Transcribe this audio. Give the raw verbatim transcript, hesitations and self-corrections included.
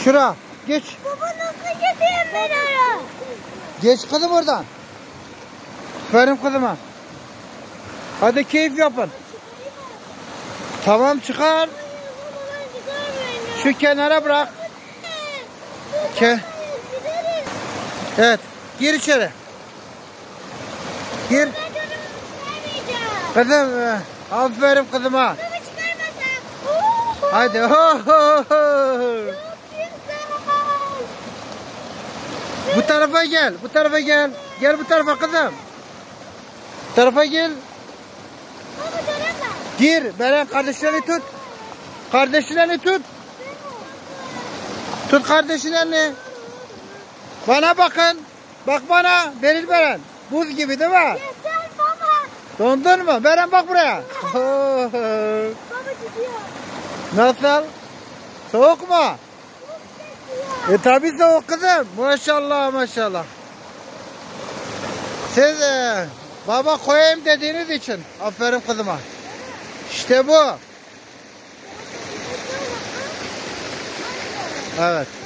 Şura. Geç. Baba nasıl gideyim ben oraya? Geç kızım oradan. Aferin kızıma. Hadi keyif yapın. Tamam çıkar. Şu kenara bırak. Ke evet. Gir içeri. Gir. Kızım. Aferin kızıma. Hadi. Bu tarafa gel. Bu tarafa gel. Gel bu tarafa kızım. Bu tarafa gel. Gir. Beren kardeşlerini tut. Kardeşlerini tut. Tut kardeşlerini. Bana bakın. Bak bana. Beril Beren. Buz gibi değil mi? Yeter baba. Dondun mu? Beren bak buraya. Baba gidiyor. Nasıl? Soğuk mu? E tabi soğuk kızım. Maşallah maşallah. Siz e, baba koyayım dediğiniz için aferin kızıma. İşte bu. Evet.